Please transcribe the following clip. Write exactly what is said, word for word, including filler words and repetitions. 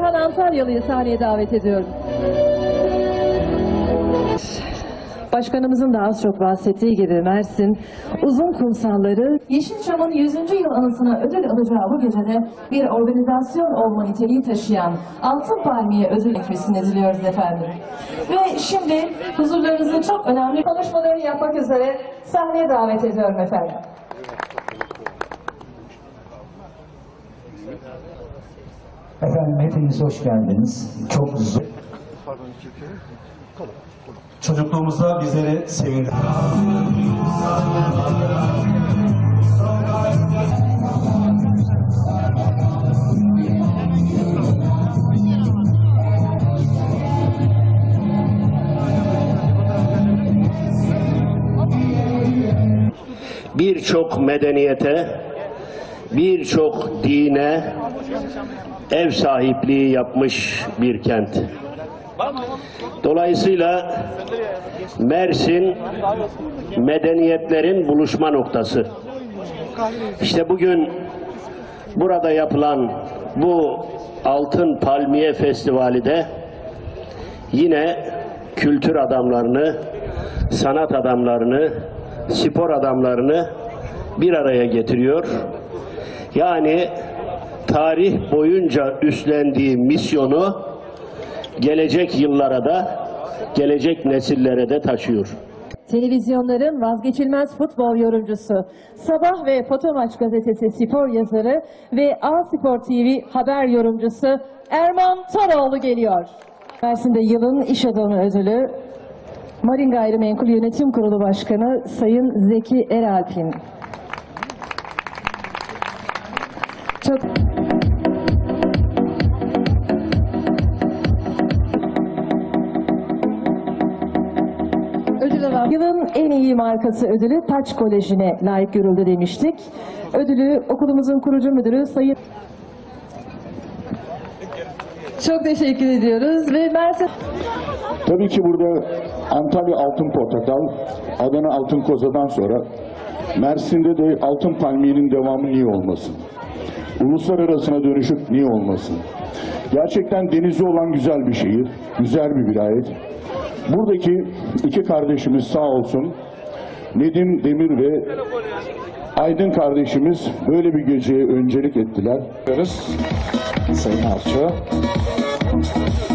Hakan Antalyalı'yı sahneye davet ediyorum. Başkanımızın da az çok bahsettiği gibi Mersin uzun kumsalları Yeşilçam'ın yüzüncü yıl anısına ödül alacağı bu gecede bir organizasyon olma niteliği taşıyan Altın Palmiye ödül ekmesini diliyoruz efendim. Ve şimdi huzurlarınızda çok önemli konuşmaları yapmak üzere sahneye davet ediyorum efendim. Efendim hepiniz hoş geldiniz. Çok zor. Çocukluğumuzda bizleri sevindirdi. Birçok medeniyete, birçok dine ev sahipliği yapmış bir kent. Dolayısıyla Mersin medeniyetlerin buluşma noktası. İşte bugün burada yapılan bu Altın Palmiye Festivali de yine kültür adamlarını, sanat adamlarını, spor adamlarını bir araya getiriyor. Yani tarih boyunca üstlendiği misyonu gelecek yıllara da, gelecek nesillere de taşıyor. Televizyonların vazgeçilmez futbol yorumcusu, Sabah ve Fotomaç gazetesi spor yazarı ve A Spor T V haber yorumcusu Erman Toroğlu geliyor. Mersin'de yılın iş adamı ödülü Marin Gayrimenkul Yönetim Kurulu Başkanı Sayın Zeki Eralp'in. Çok Yılın en iyi markası ödülü Taç Koleji'ne layık görüldü demiştik. Ödülü okulumuzun kurucu müdürü Sayın... Çok teşekkür ediyoruz ve Mersin... Tabii ki burada Antalya Altın Portakal, Adana Altın Koza'dan sonra Mersin'de de Altın Palmiye'nin devamı niye olmasın? Uluslararasına dönüşüp niye olmasın? Gerçekten denizi olan güzel bir şehir, güzel bir vilayet. Buradaki iki kardeşimiz sağ olsun, Nedim Demir ve Aydın kardeşimiz böyle bir geceye öncelik ettiler. Sayın Arça.